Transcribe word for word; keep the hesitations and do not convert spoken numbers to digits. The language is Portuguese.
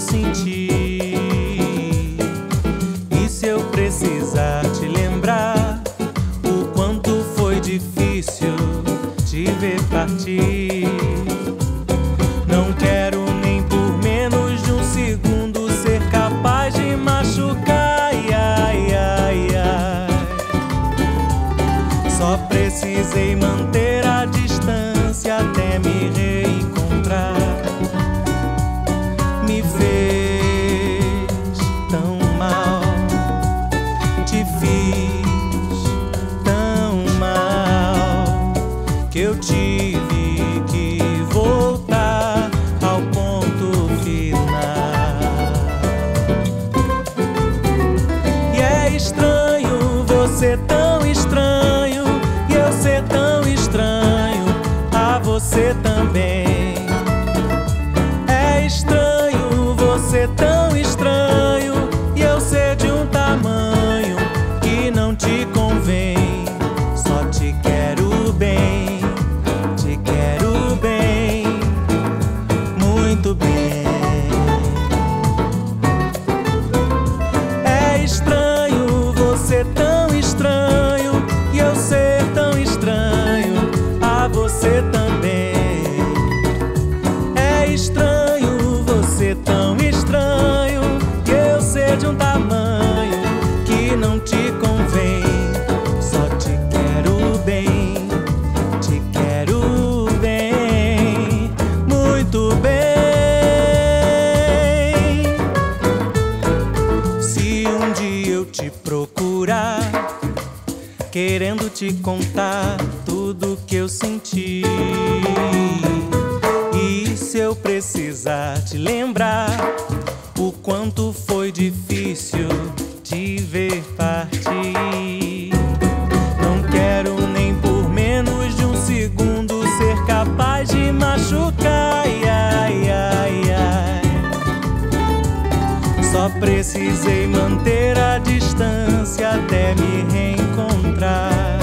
senti. E se eu precisar te lembrar o quanto foi difícil te ver partir, não quero nem por menos de um segundo ser capaz de machucar. Ai, ai, ai, ai. Só precisei manter a distância até me reencontrar. Me fez tão mal, te fiz tão mal, que eu tive que voltar ao ponto final. E é estranho você tão estranho, e eu ser tão estranho a você também. É estranho você tão estranho, e eu ser de um tamanho que não te convém. Só te quero bem, te quero bem, muito bem. É estranho você tão estranho, e eu ser tão estranho a você também. É estranho você tão estranho, e eu ser de um tamanho que não te convém. Só te quero bem, te quero bem, muito bem. Se um dia eu te procurar, querendo te contar tudo que eu senti, e se eu precisar te lembrar o quanto foi difícil te ver partir, não quero nem por menos de um segundo ser capaz de machucar. Ai, ai, ai, ai. Só precisei manter a distância até me reencontrar.